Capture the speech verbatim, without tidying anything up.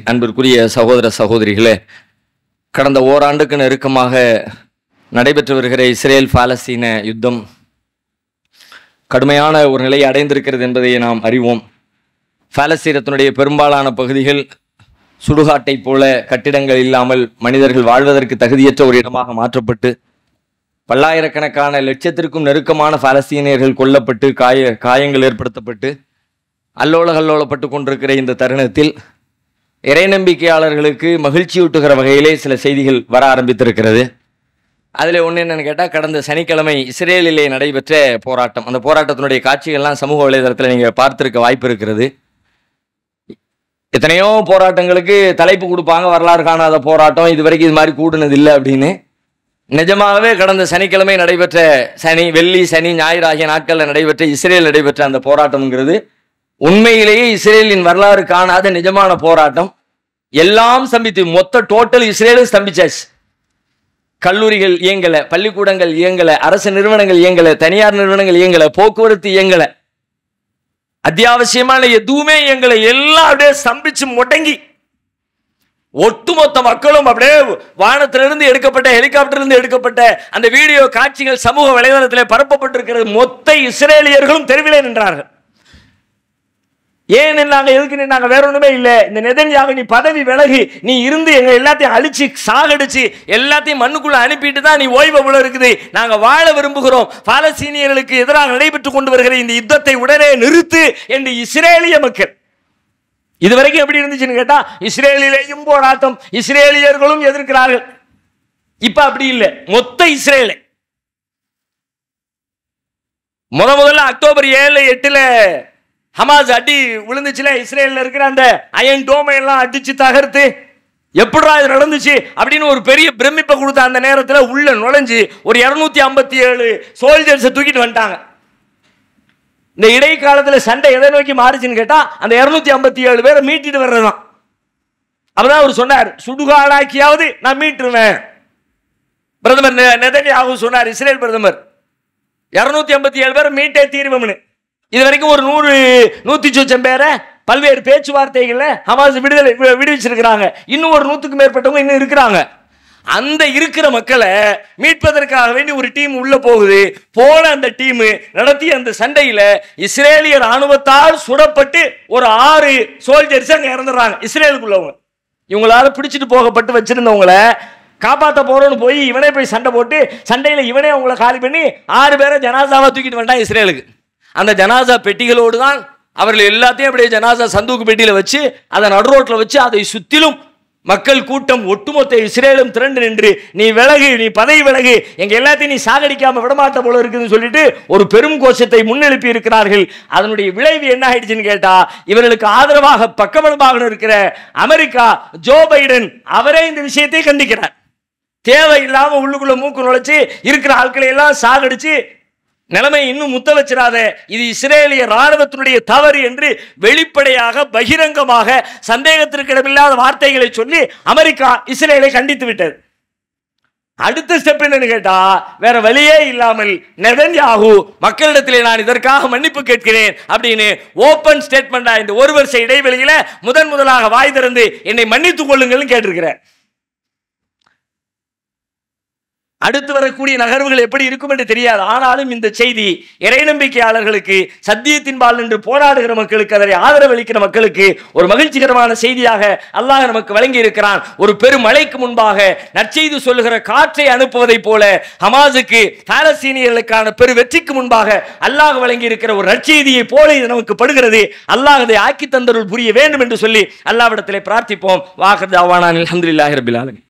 அன்பிற்குரிய சகோதர சகோதரிகளே, கடந்த ஓராண்டுக்கு நெருக்கமாக நடைபெற்று வருகிற இஸ்ரேல் பாலஸ்தீன யுத்தம் கடுமையான ஒரு நிலையை அடைந்திருக்கிறது என்பதை நாம் அறிவோம். பாலஸ்தீனத்தினுடைய பெரும்பாலான பகுதிகள் சுடுகாட்டை போல கட்டிடங்கள் இல்லாமல் மனிதர்கள் வாழ்வதற்கு தகுதியற்ற ஒரு இடமாக மாற்றப்பட்டு பல்லாயிரக்கணக்கான லட்சத்திற்கும் நெருக்கமான பாலஸ்தீனியர்கள் கொல்லப்பட்டு காய காயங்கள் ஏற்படுத்தப்பட்டு அல்லோல கல்லோலப்பட்டு கொண்டிருக்கிற இந்த தருணத்தில் இறை நம்பிக்கையாளர்களுக்கு மகிழ்ச்சியூட்டுகிற வகையிலே சில செய்திகள் வர ஆரம்பித்திருக்கிறது. அதில் ஒன்று என்னென்னு கேட்டால், கடந்த சனிக்கிழமை இஸ்ரேலிலே நடைபெற்ற போராட்டம், அந்த போராட்டத்தினுடைய காட்சிகள்லாம் சமூக வலைதளத்தில் நீங்கள் பார்த்துருக்க வாய்ப்பு இருக்கிறது. எத்தனையோ போராட்டங்களுக்கு தலைப்பு கொடுப்பாங்க, வரலாறு காணாத போராட்டம், இது வரைக்கும் இது மாதிரி கூடுனது இல்லை அப்படின்னு. நிஜமாகவே கடந்த சனிக்கிழமை நடைபெற்ற சனி வெள்ளி சனி ஞாயிறு ஆகிய நாட்களில் நடைபெற்ற இஸ்ரேல் நடைபெற்ற அந்த போராட்டம்ங்கிறது உண்மையிலேயே இஸ்ரேலின் வரலாறு காணாத நிஜமான போராட்டம். எல்லாம் ஸ்தம்பித்து, மொத்த டோட்டல் இஸ்ரேலும் ஸ்தம்பிச்சாச்சு. கல்லூரிகள் இயங்கல, பள்ளிக்கூடங்கள் இயங்கல, அரசு நிறுவனங்கள் இயங்கல, தனியார் நிறுவனங்கள் இயங்கல, போக்குவரத்து இயங்கல, அத்தியாவசியமான எதுவுமே இயங்கல. எல்லாம் அப்படியே ஸ்தம்பிச்சு முடங்கி ஒட்டுமொத்த மக்களும் அப்படியே வானத்திலிருந்து எடுக்கப்பட்ட ஹெலிகாப்டரிலிருந்து எடுக்கப்பட்ட அந்த வீடியோ காட்சிகள் சமூக வலைதளத்தில் பரப்பப்பட்டிருக்கிறது. மொத்த இஸ்ரேலியர்களும் தெருவிலே நின்றார்கள். ஏன் நின்னாங்க, எதுக்கு நின்னாங்க? வேற ஒண்ணுமே இல்லை. இந்த நெதன்யாகு, நீ பதவி விலகி, நீ இருந்து எங்க எல்லாத்தையும் அழிச்சு சாகடிச்சு எல்லாத்தையும் மண்ணுக்குள்ள அனுப்பிட்டு தான் நீ ஓய்வு போல இருக்குது. நாங்க வாழ விரும்புகிறோம். பாலஸ்தீனியர்களுக்கு எதிராக நடைபெற்றுக் கொண்டு வருகிற இந்த யுத்தத்தை உடனே நிறுத்து என்று இஸ்ரேலிய மக்கள். இதுவரைக்கும் எப்படி இருந்துச்சுன்னு கேட்டா, இஸ்ரேலிலேயும் போராட்டம், இஸ்ரேலியர்களும் எதிர்க்கிறார்கள். இப்ப அப்படி இல்லை, மொத்த இஸ்ரேல். முத முதல்ல அக்டோபர் ஏழு எட்டுல ஹமாஸ் அடி விழுந்துச்சுல, இஸ்ரேலில் இருக்கிற அந்த அயன் டோமை எல்லாம் அடிச்சு தகர்த்து எப்படா இது நடந்துச்சு அப்படின்னு ஒரு பெரிய பிரமிப்பை கொடுத்த அந்த நேரத்தில் உள்ள நுழைஞ்சு ஒரு இருநூத்தி ஐம்பத்தி ஏழு சோல்ஜர்ஸை தூக்கிட்டு வந்துட்டாங்க. இந்த இடைக்காலத்தில் சண்டை எதை நோக்கி மாறுச்சுன்னு கேட்டா, அந்த இருநூத்தி ஐம்பத்தி ஏழு பேரை மீட்டிட்டு வர்றதுதான். அப்பதான் அவர் சொன்னார், சுடுகாடாக்கியாவது நான் மீட்டுருவேன். பிரதமர் நெதன்யாகு சொன்னார், இஸ்ரேல் பிரதமர், இருநூத்தி ஐம்பத்தி ஏழு பேரை மீட்டே தீர்வோம்னு. இது வரைக்கும் ஒரு நூறு நூத்தி சொச்சம் பேரை பல்வேறு பேச்சுவார்த்தைகள்ல ஹமாஸ் விடுதலை விடுவிச்சிருக்கிறாங்க. இன்னும் ஒரு நூத்துக்கும் மேற்பட்டவங்க இன்னும் இருக்கிறாங்க. அந்த இருக்கிற மக்களை மீட்பதற்காக வேண்டி ஒரு டீம் உள்ள போகுது. போல அந்த டீம் நடத்திய அந்த சண்டையில இஸ்ரேலிய ராணுவத்தால் சுடப்பட்டு ஒரு ஆறு சோல்ஜர்ஸ் அங்க இறந்துடுறாங்க. இஸ்ரேலுக்குள்ளவங்க, இவங்களால பிடிச்சிட்டு போகப்பட்டு வச்சிருந்தவங்களை காப்பாற்ற போறோம்னு போய் இவனே போய் சண்டை போட்டு சண்டையில இவனே அவங்களை காலி பண்ணி ஆறு பேரை ஜனாசாவா தூக்கிட்டு வந்தான் இஸ்ரேலுக்கு. அந்த ஜனாசா பெட்டிகளோடு தான் அவர்கள் எல்லாத்தையும் அப்படியே ஜனாசா சந்தூக்கு பெட்டியில வச்சு அதை நடு ரோட்ல வச்சு அதை சுத்திலும் மக்கள் கூட்டம் ஒட்டுமொத்த இஸ்ரேலும் திரண்டு நின்று, நீ விலகு, நீ பதவி விலகு, எங்க எல்லாத்தையும் நீ சாகடிக்காம விடமாட்ட போல இருக்குன்னு சொல்லிட்டு ஒரு பெரும் கோஷத்தை முன்னெழுப்பி இருக்கிறார்கள். அதனுடைய விளைவு என்ன ஆயிடுச்சுன்னு கேட்டா, இவர்களுக்கு ஆதரவாக பக்கபலமாக இருக்கிற அமெரிக்கா ஜோ பைடன் அவரே இந்த விஷயத்தை கண்டிக்கிறார். தேவையில்லாம உள்ளுக்குள்ள மூக்கு நுழைச்சு இருக்கிற ஆட்களை எல்லாம் சாகடிச்சு நிலைமை இன்னும் முத்த வச்சிடாத, இது இஸ்ரேலிய ராணுவத்தினுடைய தவறு என்று வெளிப்படையாக பகிரங்கமாக சந்தேகத்திற்கு இடமில்லாத வார்த்தைகளை சொல்லி அமெரிக்கா இஸ்ரேலை கண்டித்து விட்டது. அடுத்த ஸ்டெப் என்னன்னு கேட்டா, வேற வழியே இல்லாமல் நெதன்யாகு மக்களிடத்திலே நான் இதற்காக மன்னிப்பு கேட்கிறேன் அப்படின்னு ஓபன் ஸ்டேட்மெண்டா இந்த ஒரு வருஷ இடைவெளியில முதன் முதலாக வாய் திறந்து என்னை மன்னித்துக் கொள்ளுங்கள் கேட்டிருக்கிறேன். அடுத்து வரக்கூடிய நகர்வுகள் எப்படி இருக்கும் என்று தெரியாது. ஆனாலும் இந்த செய்தி இறை நம்பிக்கையாளர்களுக்கு, சத்தியத்தின்பால் என்று போராடுகிற மக்களுக்கு, அதனை ஆதரவளிக்கிற மக்களுக்கு ஒரு மகிழ்ச்சிகரமான செய்தியாக அல்லாஹ் நமக்கு வழங்கி இருக்கிறான். ஒரு பெரும் மழைக்கு முன்பாக நற்செய்தி சொல்லுகிற காற்றை அனுப்புவதை போல ஹமாஸுக்கு, பாலஸ்தீனியர்களுக்கான பெரு வெற்றிக்கு முன்பாக அல்லாஹ் வழங்கி இருக்கிற ஒரு நற்செய்தியை போல இது நமக்கு படுகிறது. அல்லாஹ் அதை ஆக்கி தந்தருள் புரிய வேண்டும் என்று சொல்லி அல்லாஹ்விடத்திலே பிரார்த்திப்போம். வாஹர் தாவானா அல்ஹம்துலில்லாஹி ரப்பில் ஆலமீன்.